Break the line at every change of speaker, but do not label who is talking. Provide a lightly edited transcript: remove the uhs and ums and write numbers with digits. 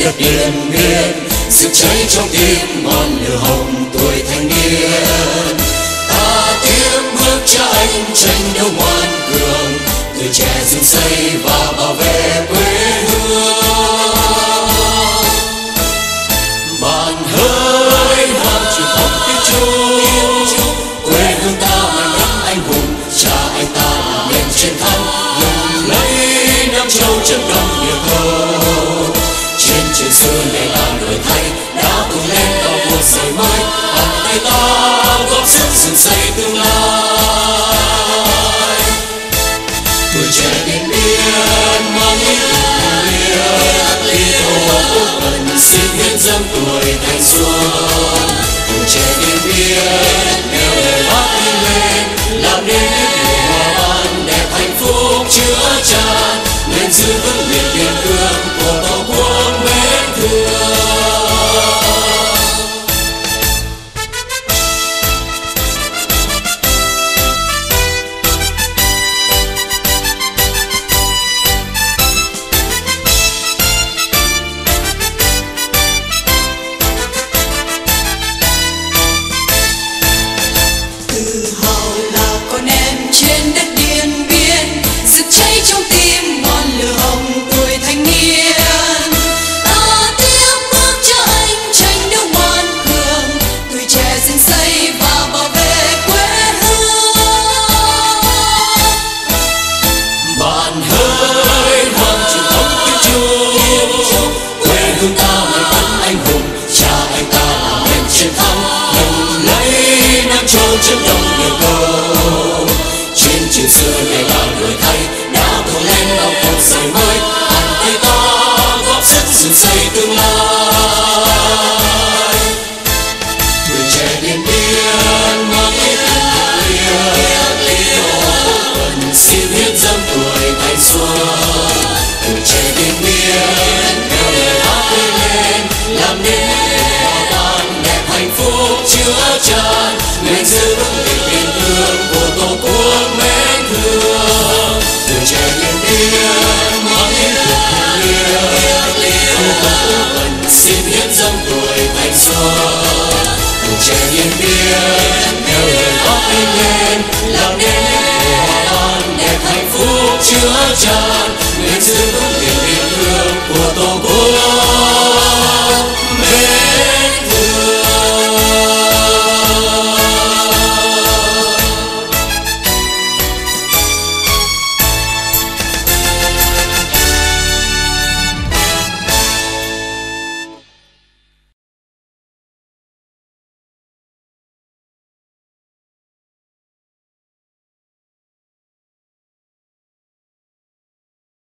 đất Điện Biên, rực cháy trong tim ngọn lửa hồng tuổi thanh niên. Ta tiếp bước cha anh tranh đấu ngoan cường, tuổi trẻ dựng xây và bảo vệ quê hương. Bàn hơi ham truyền thống tiếng Trung, quê hương ta mãi mãi anh hùng, cha anh ta làm nên chiến thắng, lừng lấy Nam Châu trận đông địa cầu. Trên trường xưa này là đổi thay đã tung lên vào cuộc đời mới, bàn tay ta góp sức dựng xây tương lai. Tuổi trẻ Điện Biên mang ý thức liệt, đi tổ quốc gần xin hiến dâng tuổi thanh xuân. Tuổi trẻ Điện Biên nêu lời hát đi lên, làm nên những điều hòa ban đẹp hạnh phúc chứa chan, nên giữ vững miền biên cương của tổ quốc mến thương.
Trên đất Điện Biên, rực cháy trong tim ngọn lửa hồng tuổi thanh niên. Ta tiếp bước cho anh tranh đấu ngoan cường, tuổi trẻ dựng xây và bảo vệ quê hương.
Bàn hơi mang truyền thống tiếng Trung, quê hương ta mãi vẫn anh hùng, cha anh ta làm nên chiến thắng, lừng lấy Nam Châu trận đông địa cầu. Trên trường xưa này là đổi thay đã tung lên vào cuộc đời mới, bàn tay ta góp sức dựng xây tương lai. Tuổi trẻ Điện Biên mang ý thức liệt, đi tổ quốc gần xin hiến dâng tuổi thanh xuân. Tuổi trẻ Điện Biên nêu lời hát đi lên, làm nên những hòa ban đẹp hạnh phúc chứa chan, nên giữ vững miền biên cương của tổ quốc mến thương. Tuổi trẻ Điện Biên mang ý thức liệt, đi tổ quốc gần xin hiến dâng tuổi thanh xuân. Tuổi trẻ Điện Biên nêu lời hát đi lên, làm nên những hòa ban đẹp hạnh phúc chứa chan, nên giữ vững miền biên cương của tổ quốc.